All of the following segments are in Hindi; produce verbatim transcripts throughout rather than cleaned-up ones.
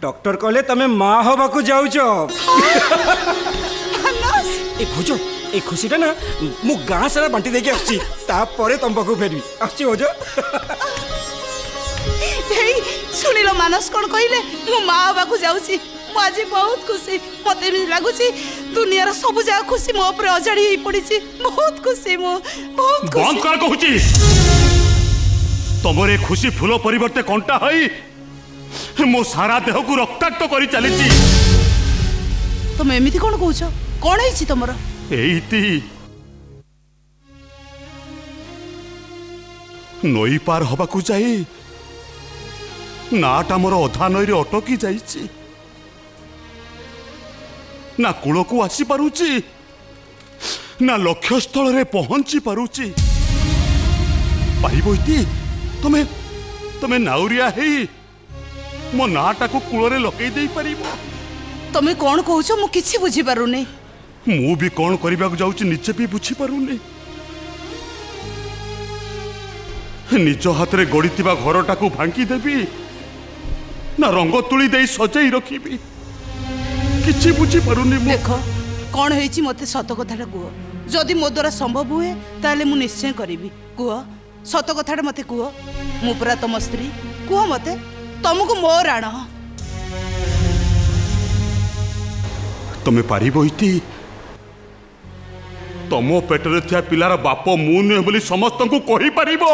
डॉक्टर कहले तमे माँ हवा को जाउछ। ए भोजो ए खुशीटा ना मु गाँ सारा बांटी देके आछि तापरे तम पाखु फेरबी आछि भोजो। हेई सुनिलो मानस कोन कहिले मु माँ हवा को जाउछि मु आज बहुत खुशी मते भी लागुछि दुनिया रो सब जगह खुशी मो ऊपर अजाड़ी ही पड़िछि बहुत खुशी मु बहुत खुशी। बंद कर कहूछि तमरे खुशी फूल परिवर्ते कंटा हई मो सारा देह को रक्ताक्त करी चलीछि। तुम एमिति कोन कहउछ कोन हेछि तमरो एइति नई पार हवा को जाई नाटा मोर अधा नई रे अटकी जाइछि ना कूल को आसी पारुछि ना लक्ष्य स्थल रे पहुंची पारुछि। पारिबोइति तमे तमे नाउरिया हेई मो नाटा को कूल रे लकई देई परिबो। तमे कोन कहउछ मु किछि बुझी पारुनी। मु भी कोन करबा को जाउछि निचे भी बुझी पारुनी। निज हाथ रे गड़ीतिबा घरटा को भांगी देबी ना रंग तुली देई सजाई रखिबी किछि बुझी पारुनी। देखो कौन हेछि मते सत कथाटा कुह जदि मो द्वारा संभव हुए ताले मु निश्चय करिवि। कुह सत कथाटा मते कुह मु पुरा तम स्त्री कुह मते तुमको मो राण तमे पारिबोइति तम पेटरे थिया पिलार बाप मु नुहे बोली समस्त को कहि पारिबो।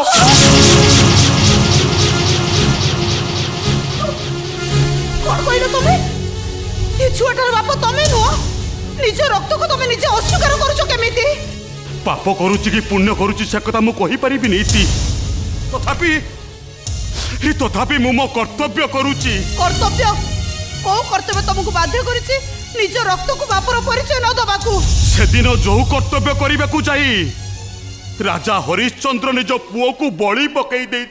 कोन कहिलो तमे ये छुआटार बाप तमे नुह निज रक्त को तमे निजे अस्वीकार करूछ केमिति। पाप करूची कि पुण्य करूची से कथा मु कहि परिबि नीति तथापि ही तथापि मु मो कर्तव्य करूची। कर्तव्य को कर्तव्य तुमको बाध्य करिछि निज रक्त को बापर परिचय न दबाकू। सेदिन जो कर्तव्य करबा को जाई राजा हरिश्चंद्र निज पुओ को बळी पकई देई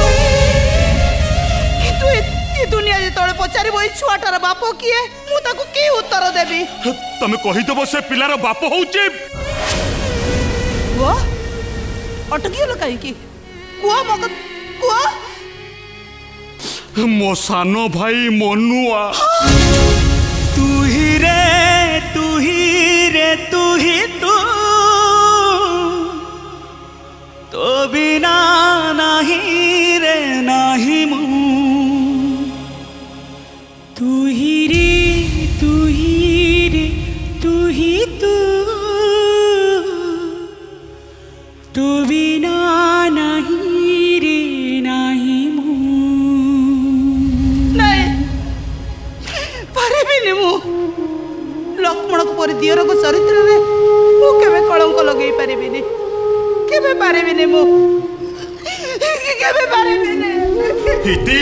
किंतु ए दुनिया जे तळे पचारिबो ए छुआटार बाप किए मु ताको की उत्तर देबी। तमे कहि देबो से पिलार बाप होउची वो अटकियो काई की कुआ मग कुआ मो सानो भाई मनुआ। तू ही रे तू ही रे तू ही तू तो बिना नहीं रे नहीं मु तू ही रे तू ही रे तू ही तू तो बिना नहीं रे नहीं मु नहीं पारिबिनी मु लक्ष्मण को परि दियर को चरित्र रे मु केबे कलंक लगेई पारिबिनी केबे पारिबिनी मु केबे पारिबिनी। इति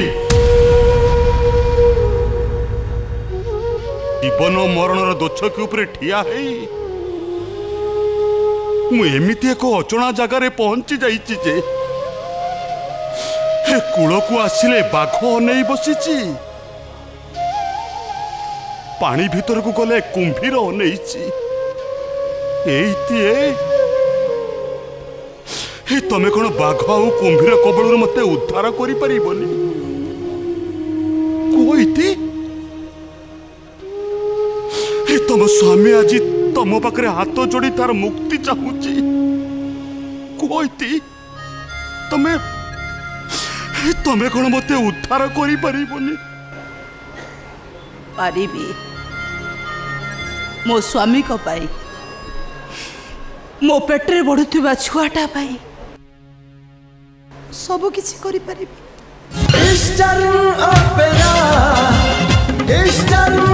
जीवन मरणर दोछक ऊपर ठिया है मु एमिति एक अचना जगार पहुंची जाइछि जे हे कूल को आसिले बाघ अनै बसिछि पानी भीतर को गले कुंभीर अनैछि एइति ए तमे कोन बाघ आउ कुंभीर कबळर मते उद्धार करि परिबनी कोइति ए तम स्वामी आज तम पाखरे हाथ जोड़ी तार मुक्ति चाहूची कोइति तमे तमे कोन मते उद्धार करि परिबनी। पारिबी मो स्वामी को पाई मो पेटरे बढ़ुवा छुआटा पाई सब किछि करि परिबी। Eastern Opera, Eastern